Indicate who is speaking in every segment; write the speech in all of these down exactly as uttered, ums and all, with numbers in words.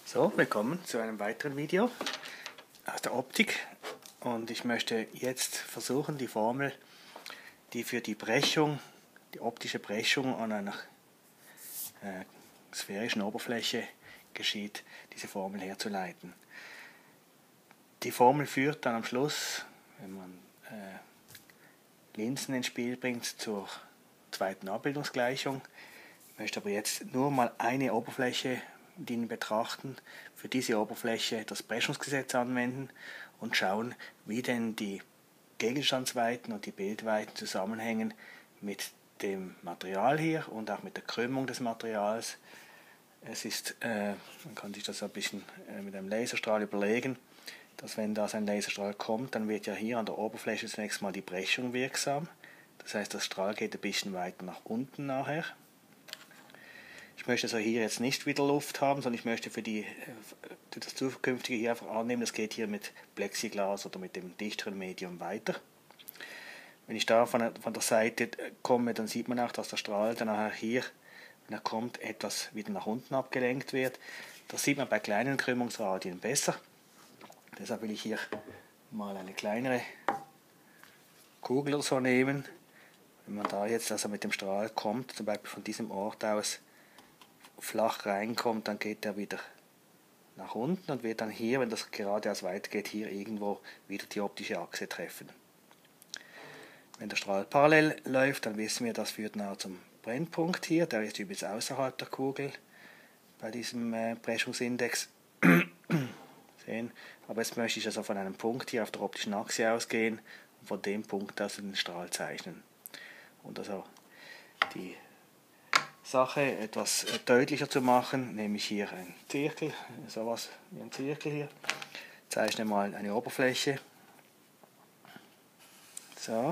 Speaker 1: So, willkommen zu einem weiteren Video aus der Optik, und ich möchte jetzt versuchen, die Formel, die für die Brechung, die optische Brechung an einer äh, sphärischen Oberfläche geschieht, diese Formel herzuleiten. Die Formel führt dann am Schluss, wenn man äh, Linsen ins Spiel bringt, zur zweiten Abbildungsgleichung. Ich möchte aber jetzt nur mal eine Oberfläche betrachten, für diese Oberfläche das Brechungsgesetz anwenden und schauen, wie denn die Gegenstandsweiten und die Bildweiten zusammenhängen mit dem Material hier und auch mit der Krümmung des Materials. Es ist, äh, man kann sich das ein bisschen äh, mit einem Laserstrahl überlegen, dass wenn da ein Laserstrahl kommt, dann wird ja hier an der Oberfläche zunächst mal die Brechung wirksam. Das heißt, das Strahl geht ein bisschen weiter nach unten nachher. Ich möchte also hier jetzt nicht wieder Luft haben, sondern ich möchte für, die, für das zukünftige hier einfach annehmen, das geht hier mit Plexiglas oder mit dem dichteren Medium weiter. Wenn ich da von der, von der Seite komme, dann sieht man auch, dass der Strahl dann nachher hier, wenn er kommt, etwas wieder nach unten abgelenkt wird. Das sieht man bei kleinen Krümmungsradien besser. Deshalb will ich hier mal eine kleinere Kugel oder so nehmen. Wenn man da jetzt also mit dem Strahl kommt, zum Beispiel von diesem Ort aus, flach reinkommt, dann geht er wieder nach unten und wird dann hier, wenn das geradeaus weitergeht, hier irgendwo wieder die optische Achse treffen. Wenn der Strahl parallel läuft, dann wissen wir, das führt nahe zum Brennpunkt hier, der ist übrigens außerhalb der Kugel bei diesem äh, Brechungsindex. Sehen. Aber jetzt möchte ich also von einem Punkt hier auf der optischen Achse ausgehen und von dem Punkt aus den Strahl zeichnen. Und also die Sache etwas deutlicher zu machen, nehme ich hier einen Zirkel, sowas wie ein Zirkel hier, zeichne mal eine Oberfläche. So.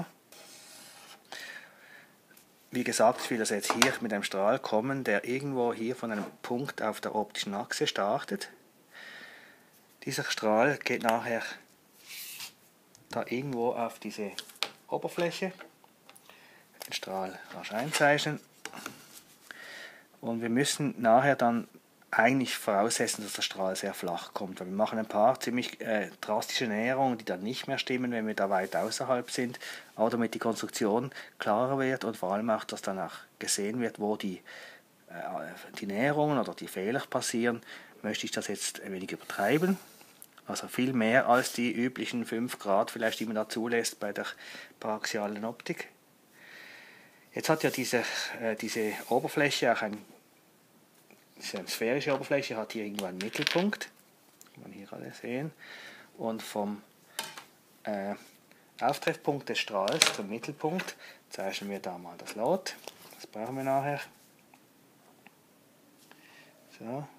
Speaker 1: Wie gesagt, ich will das jetzt hier mit einem Strahl kommen, der irgendwo hier von einem Punkt auf der optischen Achse startet. Dieser Strahl geht nachher da irgendwo auf diese Oberfläche. Den Strahl rasch einzeichnen. Und wir müssen nachher dann eigentlich voraussetzen, dass der Strahl sehr flach kommt. Weil wir machen ein paar ziemlich äh, drastische Näherungen, die dann nicht mehr stimmen, wenn wir da weit außerhalb sind. Aber damit die Konstruktion klarer wird und vor allem auch, dass danach gesehen wird, wo die, äh, die Näherungen oder die Fehler passieren, möchte ich das jetzt ein wenig übertreiben. Also viel mehr als die üblichen fünf Grad, vielleicht, die man da zulässt bei der paraxialen Optik. Jetzt hat ja diese, äh, diese Oberfläche auch ein, diese sphärische Oberfläche hat hier irgendwo einen Mittelpunkt, kann man hier alle sehen, und vom äh, Auftreffpunkt des Strahls zum Mittelpunkt zeichnen wir da mal das Lot, das brauchen wir nachher. So.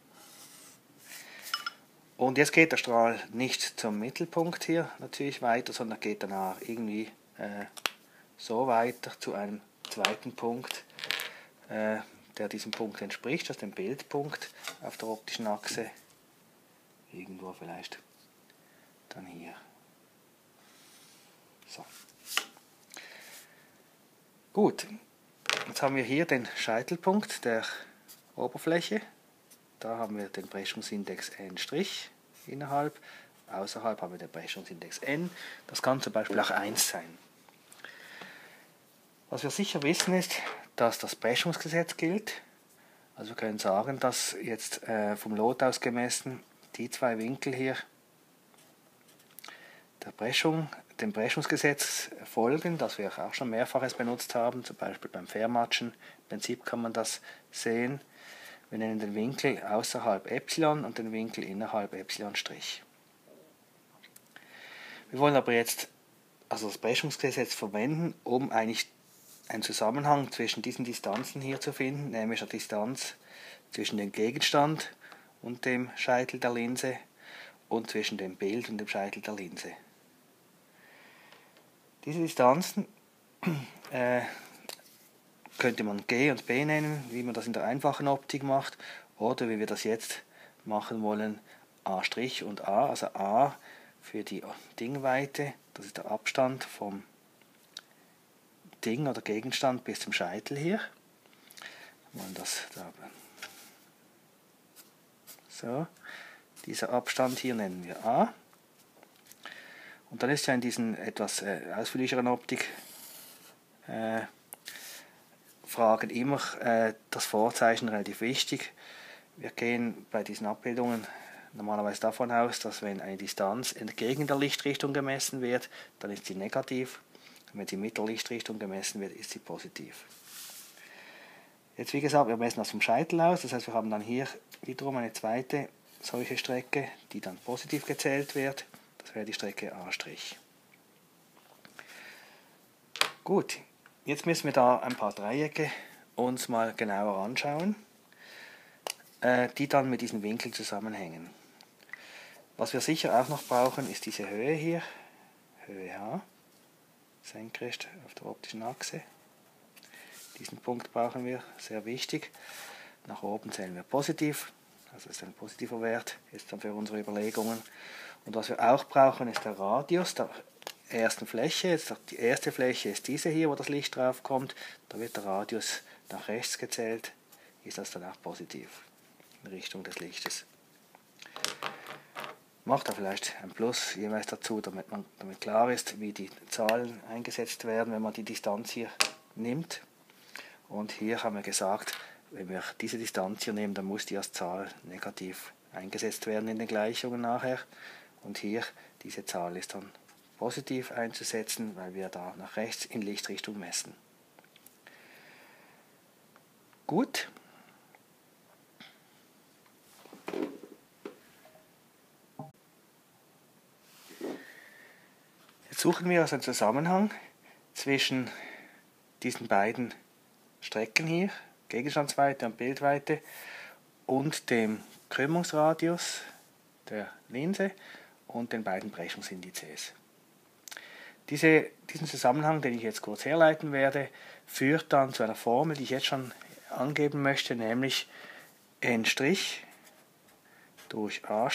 Speaker 1: Und jetzt geht der Strahl nicht zum Mittelpunkt hier natürlich weiter, sondern geht danach irgendwie äh, so weiter zu einem zweiten Punkt, äh, der diesem Punkt entspricht, das ist dem Bildpunkt auf der optischen Achse, irgendwo vielleicht dann hier. So. Gut, jetzt haben wir hier den Scheitelpunkt der Oberfläche, da haben wir den Brechungsindex N' innerhalb, außerhalb haben wir den Brechungsindex N, das kann zum Beispiel auch eins sein. Was wir sicher wissen ist, dass das Brechungsgesetz gilt. Also wir können sagen, dass jetzt äh, vom Lot aus gemessen die zwei Winkel hier der Brechung, dem Brechungsgesetz folgen, das wir auch schon mehrfaches benutzt haben, zum Beispiel beim Fermatschen Prinzip kann man das sehen. Wir nennen den Winkel außerhalb Epsilon und den Winkel innerhalb Epsilon'. Wir wollen aber jetzt also das Brechungsgesetz verwenden, um eigentlich einen Zusammenhang zwischen diesen Distanzen hier zu finden, nämlich eine Distanz zwischen dem Gegenstand und dem Scheitel der Linse und zwischen dem Bild und dem Scheitel der Linse. Diese Distanzen äh, könnte man G und B nennen, wie man das in der einfachen Optik macht, oder wie wir das jetzt machen wollen, A' und A, also A für die Dingweite, das ist der Abstand vom Ding oder Gegenstand bis zum Scheitel hier. Wir wollen das da So, dieser Abstand hier nennen wir A. Und dann ist ja in diesen etwas äh, ausführlicheren Optik äh, Fragen immer äh, das Vorzeichen relativ wichtig. Wir gehen bei diesen Abbildungen normalerweise davon aus, dass wenn eine Distanz entgegen der Lichtrichtung gemessen wird, dann ist sie negativ. Und wenn sie mit der Lichtrichtung gemessen wird, ist sie positiv. Jetzt wie gesagt, wir messen das vom Scheitel aus, das heißt wir haben dann hier wiederum eine zweite solche Strecke, die dann positiv gezählt wird. Das wäre die Strecke A'. Gut, jetzt müssen wir da ein paar Dreiecke uns mal genauer anschauen, äh, die dann mit diesen Winkeln zusammenhängen. Was wir sicher auch noch brauchen, ist diese Höhe hier, Höhe H, senkrecht auf der optischen Achse. Diesen Punkt brauchen wir, sehr wichtig. Nach oben zählen wir positiv, also ist ein positiver Wert, ist dann für unsere Überlegungen. Und was wir auch brauchen, ist der Radius der ersten Fläche. Jetzt die erste Fläche ist diese hier, wo das Licht drauf kommt. Da wird der Radius nach rechts gezählt, ist das dann auch positiv in Richtung des Lichtes. Macht da vielleicht ein Plus jeweils dazu, damit, man, damit klar ist, wie die Zahlen eingesetzt werden, wenn man die Distanz hier nimmt. Und hier haben wir gesagt, wenn wir diese Distanz hier nehmen, dann muss die als Zahl negativ eingesetzt werden in den Gleichungen nachher. Und hier, diese Zahl ist dann positiv einzusetzen, weil wir da nach rechts in Lichtrichtung messen. Gut. Jetzt suchen wir also einen Zusammenhang zwischen diesen beiden Strecken hier, Gegenstandsweite und Bildweite, und dem Krümmungsradius der Linse und den beiden Brechungsindizes. Diese, diesen Zusammenhang, den ich jetzt kurz herleiten werde, führt dann zu einer Formel, die ich jetzt schon angeben möchte, nämlich N' durch A'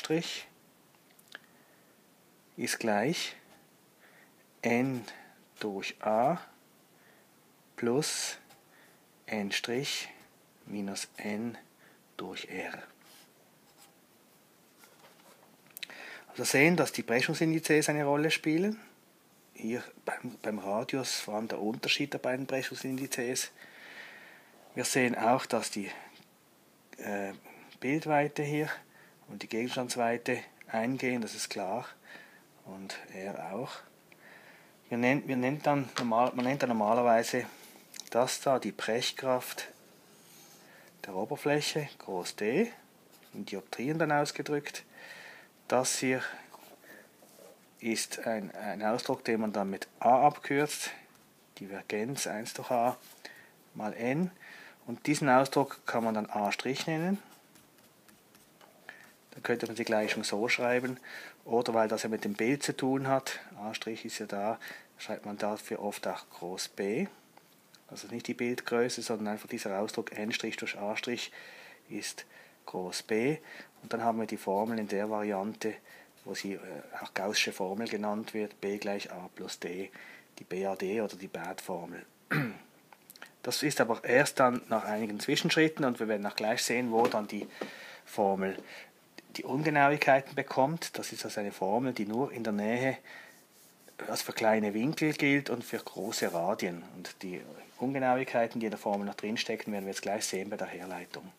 Speaker 1: ist gleich N durch A plus N' minus N durch R. Also sehen, dass die Brechungsindizes eine Rolle spielen. Hier beim, beim Radius vor allem der Unterschied der beiden Brechungsindizes. Wir sehen auch, dass die äh, Bildweite hier und die Gegenstandsweite eingehen, das ist klar. Und R auch. Wir nennt, wir nennt dann normal, man nennt dann normalerweise das da die Brechkraft der Oberfläche, groß D, in Dioptrien dann ausgedrückt. Das hier ist ein, ein Ausdruck, den man dann mit A abkürzt, Divergenz eins durch A mal N. Und diesen Ausdruck kann man dann A' nennen. Dann könnte man die Gleichung so schreiben. Oder weil das ja mit dem Bild zu tun hat, A' ist ja da, schreibt man dafür oft auch groß B. Also nicht die Bildgröße, sondern einfach dieser Ausdruck N' durch A' ist groß B. Und dann haben wir die Formel in der Variante, wo sie äh, auch Gaußsche Formel genannt wird, B gleich A plus D, die B A D oder die B A D-Formel. Das ist aber erst dann nach einigen Zwischenschritten, und wir werden auch gleich sehen, wo dann die Formel die Ungenauigkeiten bekommt. Das ist also eine Formel, die nur in der Nähe also für kleine Winkel gilt und für große Radien. Und die Ungenauigkeiten, die in der Formel noch drinstecken, werden wir jetzt gleich sehen bei der Herleitung.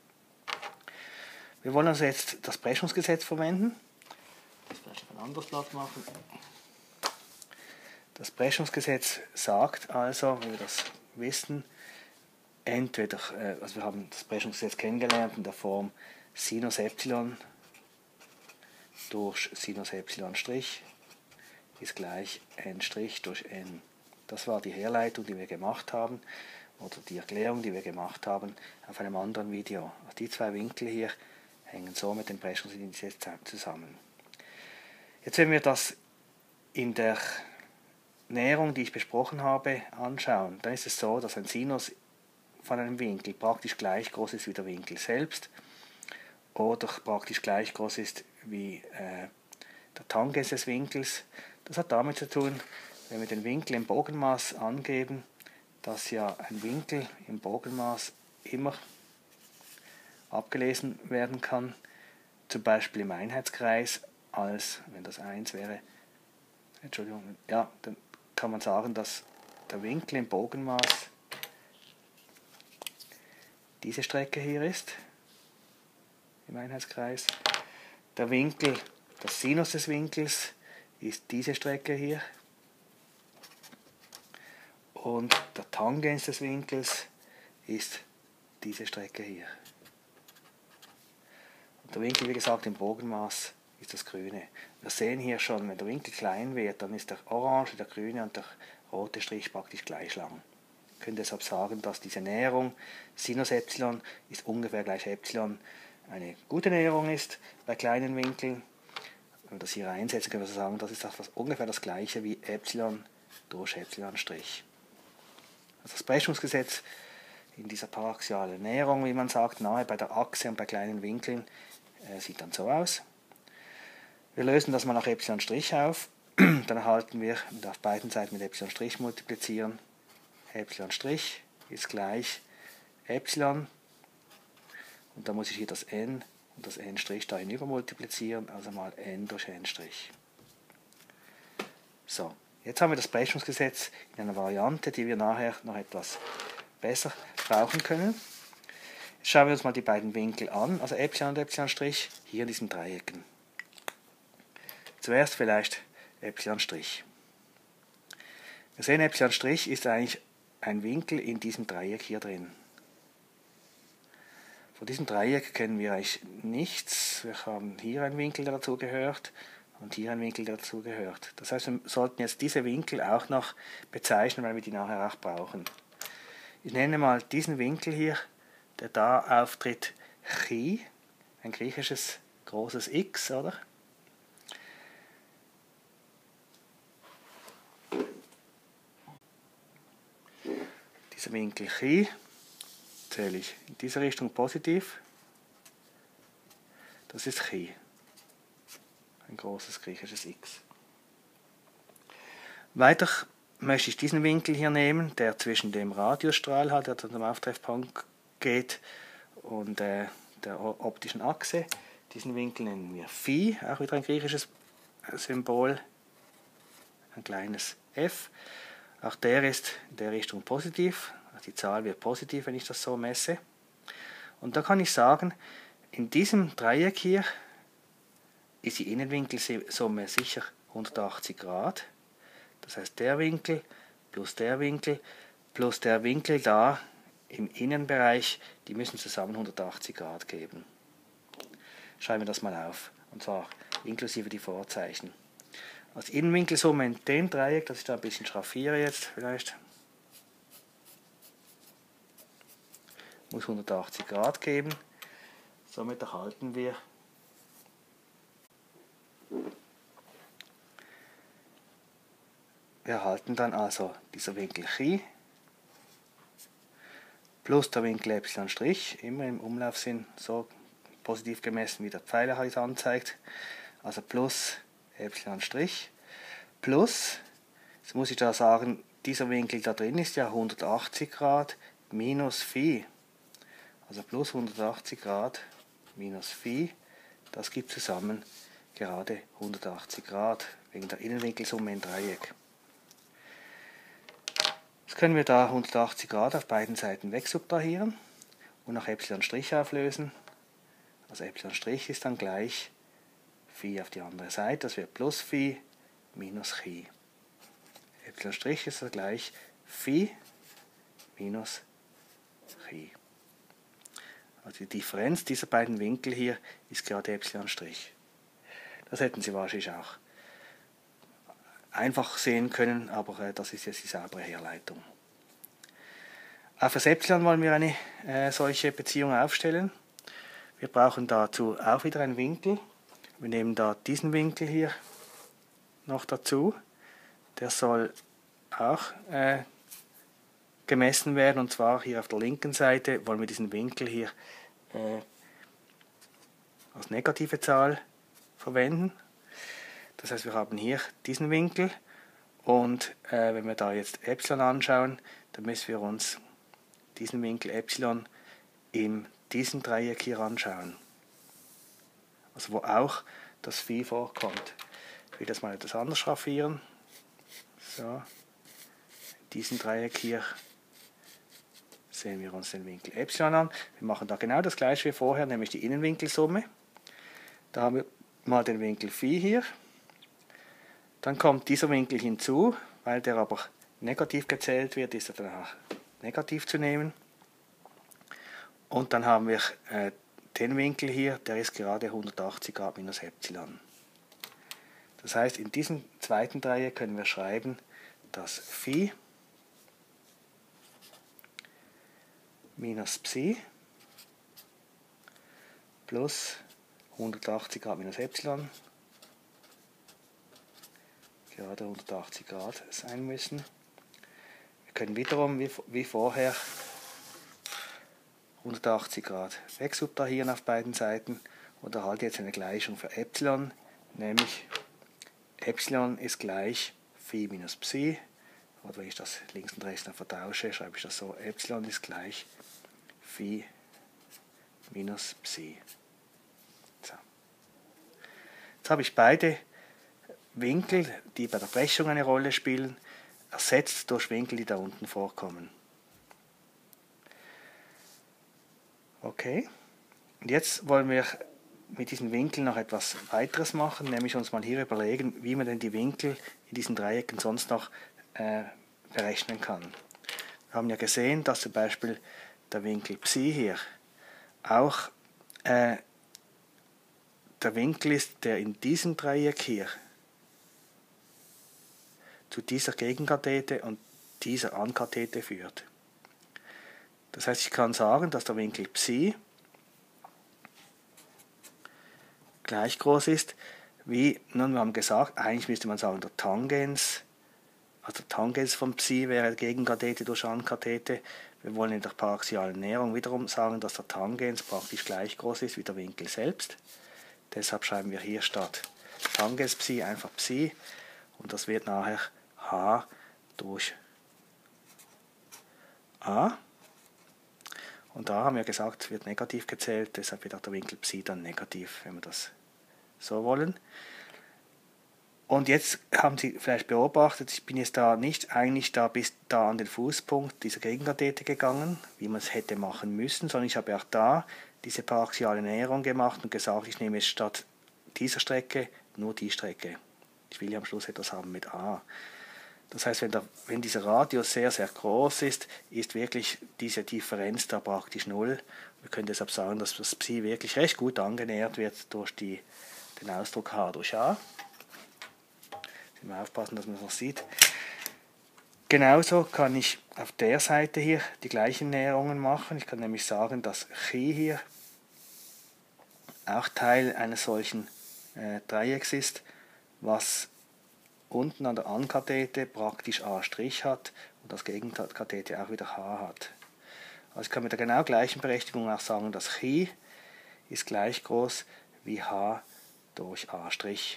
Speaker 1: Wir wollen also jetzt das Brechungsgesetz verwenden. Das vielleicht auf ein anderes Blatt machen. Das Brechungsgesetz sagt also, wie wir das wissen, entweder, also wir haben das Brechungsgesetz kennengelernt in der Form Sinus Epsilon durch Sinus Epsilon Strich ist gleich N' durch N. Das war die Herleitung, die wir gemacht haben, oder die Erklärung, die wir gemacht haben auf einem anderen Video. Also die zwei Winkel hier hängen so mit dem Brechungsindiz zusammen. Jetzt, wenn wir das in der Näherung, die ich besprochen habe, anschauen, dann ist es so, dass ein Sinus von einem Winkel praktisch gleich groß ist wie der Winkel selbst oder praktisch gleich groß ist wie äh, der Tangens des Winkels. Das hat damit zu tun, wenn wir den Winkel im Bogenmaß angeben, dass ja ein Winkel im Bogenmaß immer abgelesen werden kann zum Beispiel im Einheitskreis als, wenn das eins wäre, Entschuldigung, ja, dann kann man sagen, dass der Winkel im Bogenmaß diese Strecke hier ist, im Einheitskreis. Der Winkel, das Sinus des Winkels ist diese Strecke hier. Und der Tangens des Winkels ist diese Strecke hier. Und der Winkel, wie gesagt, im Bogenmaß ist das Grüne. Wir sehen hier schon, wenn der Winkel klein wird, dann ist der orange, der grüne und der rote Strich praktisch gleich lang. Wir können deshalb sagen, dass diese Näherung Sinus Epsilon ist ungefähr gleich Epsilon eine gute Näherung ist bei kleinen Winkeln. Wenn wir das hier einsetzen, können wir so sagen, das ist das ungefähr das gleiche wie Epsilon durch Epsilon Strich. Also das Brechungsgesetz in dieser paraxialen Näherung, wie man sagt, nahe bei der Achse und bei kleinen Winkeln, äh, sieht dann so aus. Wir lösen das mal nach Epsilon Strich auf, dann erhalten wir, wenn wir auf beiden Seiten mit Epsilon Strich multiplizieren, Epsilon Strich ist gleich Epsilon, und da muss ich hier das n und das n' da hinüber multiplizieren, also mal n durch n'. So, jetzt haben wir das Brechungsgesetz in einer Variante, die wir nachher noch etwas besser brauchen können. Jetzt schauen wir uns mal die beiden Winkel an, also Epsilon und Epsilon' hier in diesen Dreiecken. Zuerst vielleicht Epsilon'. Wir sehen, Epsilon' ist eigentlich ein Winkel in diesem Dreieck hier drin. Von diesem Dreieck kennen wir eigentlich nichts. Wir haben hier einen Winkel, der dazu gehört, und hier einen Winkel, der dazu gehört. Das heißt, wir sollten jetzt diese Winkel auch noch bezeichnen, weil wir die nachher auch brauchen. Ich nenne mal diesen Winkel hier, der da auftritt, Chi, ein griechisches großes X, oder? Dieser Winkel Chi zähle ich in dieser Richtung positiv. Das ist Chi, ein großes griechisches X. Weiter möchte ich diesen Winkel hier nehmen, der zwischen dem Radiusstrahl hat, der zum Auftreffpunkt geht, und äh, der optischen Achse. Diesen Winkel nennen wir Phi, auch wieder ein griechisches Symbol, ein kleines f. Auch der ist in der Richtung positiv, also die Zahl wird positiv, wenn ich das so messe. Und da kann ich sagen, in diesem Dreieck hier ist die Innenwinkelsumme sicher hundertachtzig Grad. Das heißt, der Winkel plus der Winkel plus der Winkel da im Innenbereich, die müssen zusammen hundertachtzig Grad geben. Schreiben wir das mal auf, und zwar inklusive die Vorzeichen. Als Innenwinkelsumme in dem Dreieck, das ich da ein bisschen schraffiere jetzt vielleicht, muss hundertachtzig Grad geben. Somit erhalten wir Wir erhalten dann also dieser Winkel Chi plus der Winkel Epsilon', immer im Umlaufsinn so positiv gemessen, wie der Pfeiler halt anzeigt, also plus Epsilon' plus, jetzt muss ich da sagen, dieser Winkel da drin ist ja hundertachtzig Grad minus Phi, also plus hundertachtzig Grad minus Phi, das gibt zusammen gerade hundertachtzig Grad, wegen der Innenwinkelsumme im Dreieck. Jetzt können wir da hundertachtzig Grad auf beiden Seiten wegsubtrahieren und nach Epsilon' auflösen. Also Epsilon' ist dann gleich Phi auf die andere Seite, das wird plus Phi minus Chi. Epsilon' ist dann gleich Phi minus Chi. Also die Differenz dieser beiden Winkel hier ist gerade Epsilon'. Das hätten Sie wahrscheinlich auch einfach sehen können, aber äh, das ist jetzt die saubere Herleitung. Auch für das Epsilon wollen wir eine äh, solche Beziehung aufstellen. Wir brauchen dazu auch wieder einen Winkel. Wir nehmen da diesen Winkel hier noch dazu. Der soll auch äh, gemessen werden, und zwar hier auf der linken Seite wollen wir diesen Winkel hier äh, als negative Zahl verwenden. Das heißt, wir haben hier diesen Winkel, und äh, wenn wir da jetzt Epsilon anschauen, dann müssen wir uns diesen Winkel Epsilon in diesem Dreieck hier anschauen. also wo auch das Phi vorkommt. Ich will das mal etwas anders schraffieren. So, diesen Dreieck hier sehen wir uns den Winkel Epsilon an. Wir machen da genau das gleiche wie vorher, nämlich die Innenwinkelsumme. Da haben wir mal den Winkel Phi hier. Dann kommt dieser Winkel hinzu, weil der aber negativ gezählt wird, ist er danach negativ zu nehmen. Und dann haben wir äh, den Winkel hier, der ist gerade hundertachtzig Grad minus Epsilon. Das heißt, in diesem zweiten Dreieck können wir schreiben, dass Phi minus Psi plus hundertachtzig Grad minus Epsilon gerade hundertachtzig Grad sein müssen. Wir können wiederum wie, wie vorher hundertachtzig Grad wegsubtrahieren auf beiden Seiten und erhalte jetzt eine Gleichung für Epsilon, nämlich Epsilon ist gleich Phi minus Psi, oder wenn ich das links und rechts dann vertausche, schreibe ich das so, Epsilon ist gleich Phi minus Psi. So. Jetzt habe ich beide Winkel, die bei der Brechung eine Rolle spielen, ersetzt durch Winkel, die da unten vorkommen. Okay, und jetzt wollen wir mit diesen Winkeln noch etwas weiteres machen, nämlich uns mal hier überlegen, wie man denn die Winkel in diesen Dreiecken sonst noch äh, berechnen kann. Wir haben ja gesehen, dass zum Beispiel der Winkel Psi hier auch äh, der Winkel ist, der in diesem Dreieck hier zu dieser Gegenkathete und dieser Ankathete führt. Das heißt, ich kann sagen, dass der Winkel Psi gleich groß ist wie, nun, wir haben gesagt, eigentlich müsste man sagen, der Tangens, also der Tangens von Psi wäre Gegenkathete durch Ankathete. Wir wollen in der paraxialen Näherung wiederum sagen, dass der Tangens praktisch gleich groß ist wie der Winkel selbst. Deshalb schreiben wir hier statt Tangens Psi einfach Psi und das wird nachher H durch A. Und da haben wir gesagt, wird negativ gezählt, deshalb wird auch der Winkel Psi dann negativ, wenn wir das so wollen. Und jetzt haben Sie vielleicht beobachtet, ich bin jetzt da nicht eigentlich da bis da an den Fußpunkt dieser Gegenkathete gegangen, wie man es hätte machen müssen, sondern ich habe auch da diese paraxiale Näherung gemacht und gesagt, ich nehme jetzt statt dieser Strecke nur die Strecke. Ich will ja am Schluss etwas haben mit A. Das heißt, wenn, der, wenn dieser Radius sehr, sehr groß ist, ist wirklich diese Differenz da praktisch null. Wir können deshalb sagen, dass das Psi wirklich recht gut angenähert wird durch die, den Ausdruck H durch A. Mal aufpassen, dass man das noch sieht. Genauso kann ich auf der Seite hier die gleichen Näherungen machen. Ich kann nämlich sagen, dass Chi hier auch Teil eines solchen äh, Dreiecks ist, was unten an der Ankathete praktisch A' hat und das Gegenkathete auch wieder H hat. Also ich kann mit der genau gleichen Berechtigung auch sagen, dass Chi ist gleich groß wie H durch A'.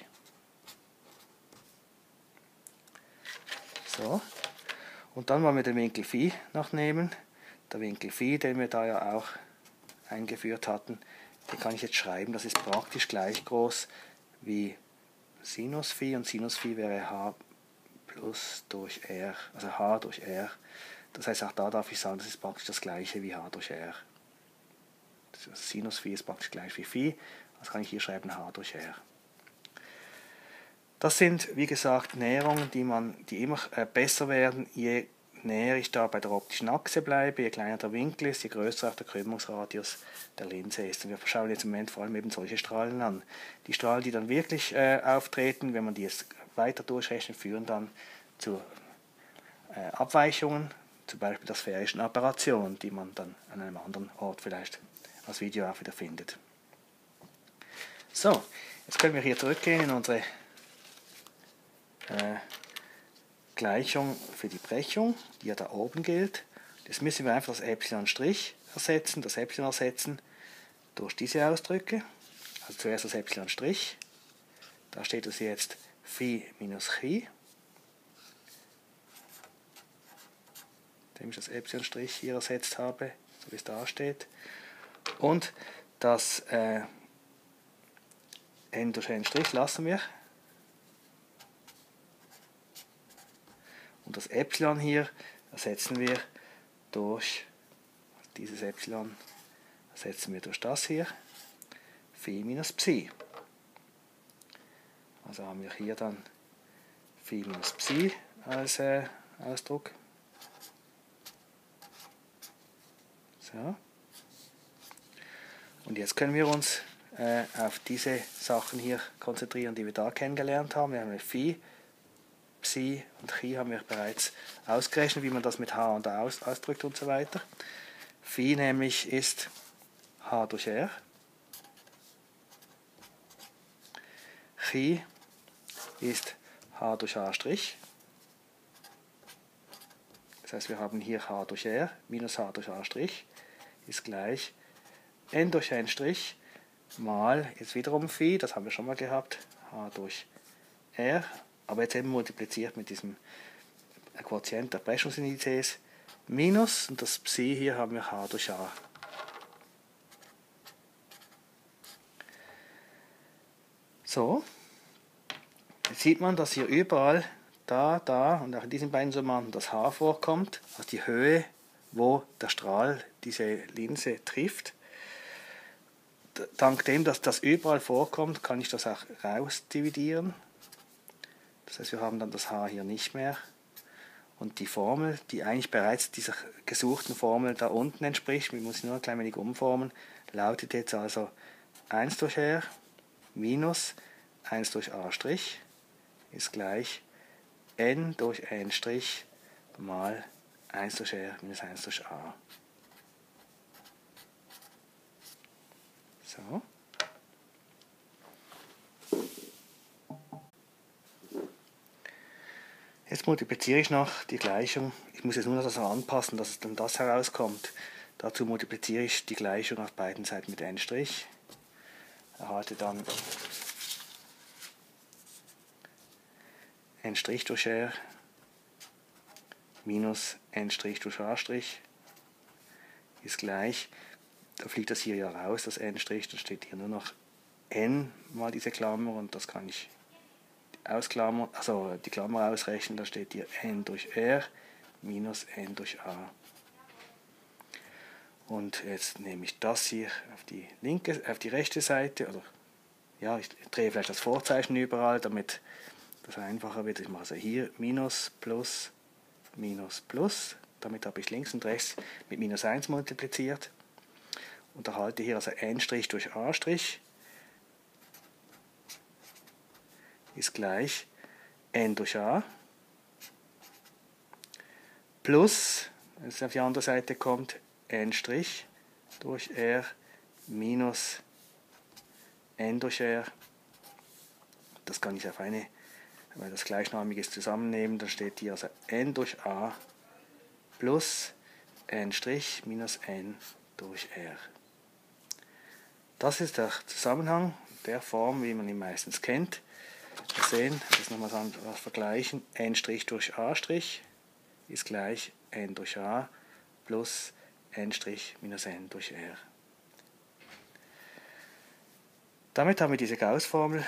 Speaker 1: So. Und dann wollen wir den Winkel Phi noch nehmen. Der Winkel Phi, den wir da ja auch eingeführt hatten, den kann ich jetzt schreiben. Das ist praktisch gleich groß wie Sinus Phi und Sinus Phi wäre H plus durch R, also H durch R. Das heißt, auch da darf ich sagen, das ist praktisch das gleiche wie H durch R. Das Sinus Phi ist praktisch gleich wie Phi, also kann ich hier schreiben H durch R. Das sind, wie gesagt, Näherungen, die, man, die immer äh, besser werden, je näher ich da bei der optischen Achse bleibe, je kleiner der Winkel ist, je größer auch der Krümmungsradius der Linse ist. Und wir schauen jetzt im Moment vor allem eben solche Strahlen an. Die Strahlen, die dann wirklich äh, auftreten, wenn man die jetzt weiter durchrechnet, führen dann zu äh, Abweichungen, zum Beispiel der sphärischen Aberration, die man dann an einem anderen Ort vielleicht als Video auch wieder findet. So, jetzt können wir hier zurückgehen in unsere Äh, Gleichung für die Brechung, die ja da oben gilt. Jetzt müssen wir einfach das Epsilon' ersetzen, das Epsilon ersetzen durch diese Ausdrücke. Also zuerst das Epsilon'. Da steht es jetzt Phi minus Chi, indem ich das Epsilon' hier ersetzt habe, so wie es da steht. Und das äh, n durch n' lassen wir. Und das Epsilon hier ersetzen wir durch, dieses Epsilon ersetzen wir durch das hier, Phi minus Psi. Also haben wir hier dann Phi minus Psi als äh, Ausdruck. So. Und jetzt können wir uns äh, auf diese Sachen hier konzentrieren, die wir da kennengelernt haben. Wir haben Phi, Psi und Chi haben wir bereits ausgerechnet, wie man das mit H und A aus, ausdrückt und so weiter. Phi nämlich ist H durch R. Chi ist H durch A'. Das heißt, wir haben hier H durch R minus H durch A' ist gleich n durch n' mal, jetzt wiederum Phi, das haben wir schon mal gehabt, H durch R, aber jetzt eben multipliziert mit diesem Quotient der Brechungsindizes, minus, und das Psi hier haben wir H durch A. So, jetzt sieht man, dass hier überall, da, da und auch in diesen beiden Summanden das H vorkommt, also die Höhe, wo der Strahl diese Linse trifft. Dank dem, dass das überall vorkommt, kann ich das auch rausdividieren. Das heißt, wir haben dann das H hier nicht mehr. Und die Formel, die eigentlich bereits dieser gesuchten Formel da unten entspricht, wir müssen nur ein klein wenig umformen, lautet jetzt also eins durch R minus eins durch A' ist gleich n durch n' mal eins durch R minus eins durch A. So. Jetzt multipliziere ich noch die Gleichung. Ich muss jetzt nur noch das anpassen, dass es dann das herauskommt. Dazu multipliziere ich die Gleichung auf beiden Seiten mit n'. Erhalte dann n' durch R minus n' durch A' ist gleich, da fliegt das hier ja raus, das n', dann steht hier nur noch n mal diese Klammer und das kann ich ausklammern, also die Klammer ausrechnen, da steht hier n durch R minus n durch A. Und jetzt nehme ich das hier auf die linke, auf die rechte Seite, oder ja, ich drehe vielleicht das Vorzeichen überall, damit das einfacher wird. Ich mache also hier minus, plus, minus, plus, damit habe ich links und rechts mit minus eins multipliziert und erhalte hier also n' durch A' ist gleich n durch A plus, wenn es auf die andere Seite kommt, n' durch R minus n durch R. Das kann ich auf eine, weil das gleichnamiges zusammennehmen, dann steht hier also n durch A plus n' minus n durch R. Das ist der Zusammenhang der Form, wie man ihn meistens kennt. Wir sehen, das nochmal was vergleichen, n' durch A' ist gleich n durch A plus n' minus n durch R. Damit haben wir diese Gauß-Formel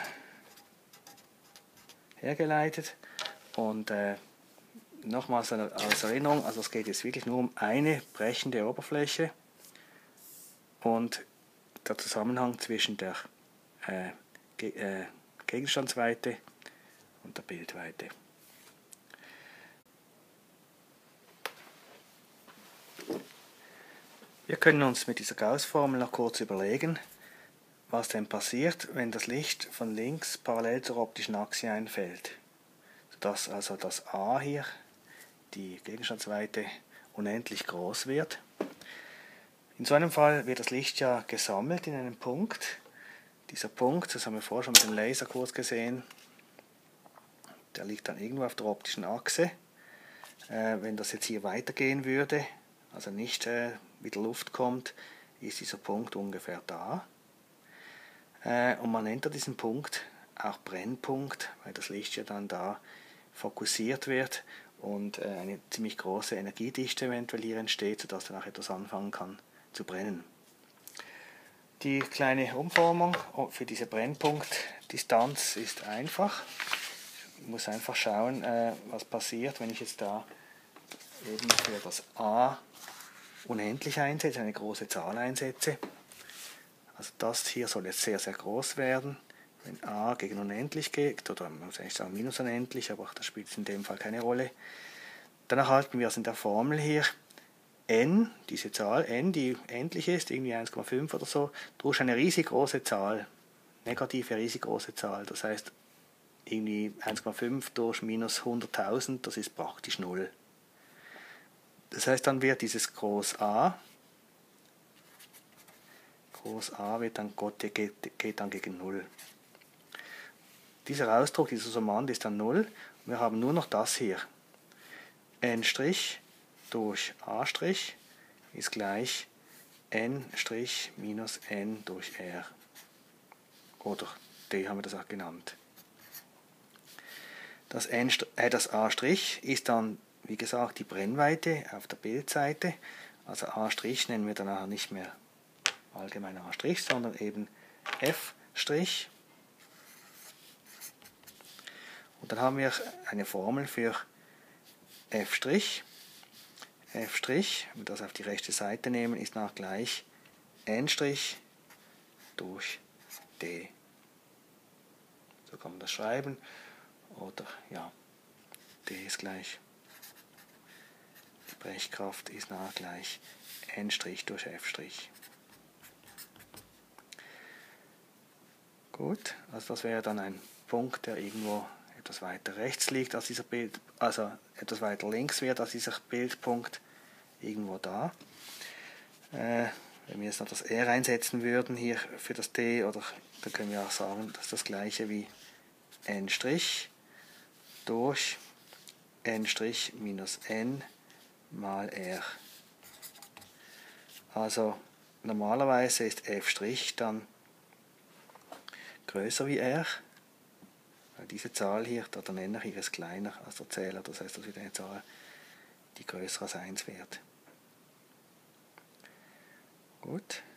Speaker 1: hergeleitet und äh, nochmals als Erinnerung, also es geht jetzt wirklich nur um eine brechende Oberfläche und der Zusammenhang zwischen der äh, Ge äh, Gegenstandsweite und der Bildweite. Wir können uns mit dieser Gauß-Formel noch kurz überlegen, was denn passiert, wenn das Licht von links parallel zur optischen Achse einfällt, sodass also das A hier, die Gegenstandsweite, unendlich groß wird. In so einem Fall wird das Licht ja gesammelt in einem Punkt. Dieser Punkt, das haben wir vorher schon mit dem Laser kurz gesehen, der liegt dann irgendwo auf der optischen Achse. Äh, wenn das jetzt hier weitergehen würde, also nicht äh, wieder Luft kommt, ist dieser Punkt ungefähr da. Äh, und man nennt diesen Punkt auch Brennpunkt, weil das Licht ja dann da fokussiert wird und äh, eine ziemlich große Energiedichte eventuell hier entsteht, sodass dann auch etwas anfangen kann zu brennen. Die kleine Umformung für diese Brennpunktdistanz ist einfach. Ich muss einfach schauen, was passiert, wenn ich jetzt da eben für das a unendlich einsetze, eine große Zahl einsetze. Also das hier soll jetzt sehr, sehr groß werden. Wenn a gegen unendlich geht, oder man muss eigentlich sagen minus unendlich, aber das spielt in dem Fall keine Rolle, dann erhalten wir es in der Formel hier n, diese Zahl n, die endlich ist, irgendwie eins Komma fünf oder so, durch eine riesig große Zahl, negative riesig große Zahl, das heißt irgendwie eins Komma fünf durch minus hunderttausend, das ist praktisch null. Das heißt, dann wird dieses Groß A, Groß A wird dann, geht, geht dann gegen null. Dieser Ausdruck, dieser Summand ist dann null. Wir haben nur noch das hier. N' durch A' ist gleich N' minus N durch R. Oder D haben wir das auch genannt. Das, N, äh, das A' ist dann, wie gesagt, die Brennweite auf der Bildseite. Also A' nennen wir dann auch nicht mehr allgemein A', sondern eben F'. Und dann haben wir eine Formel für F'. F', wenn wir das auf die rechte Seite nehmen, ist nach gleich N' durch D. So kann man das schreiben. Oder ja, D ist gleich, die Brechkraft ist nach gleich N' durch F'. Gut, also das wäre dann ein Punkt, der irgendwo etwas weiter rechts liegt als dieser Bild, also etwas weiter links wird als dieser Bildpunkt, irgendwo da. Äh, wenn wir jetzt noch das R einsetzen würden hier für das D, oder dann können wir auch sagen, das ist das gleiche wie N' durch N' minus N mal R. Also normalerweise ist F' dann größer wie R. Diese Zahl hier, der Nenner hier ist kleiner als der Zähler, das heißt, das ist eine Zahl, die größer als eins wird. Gut.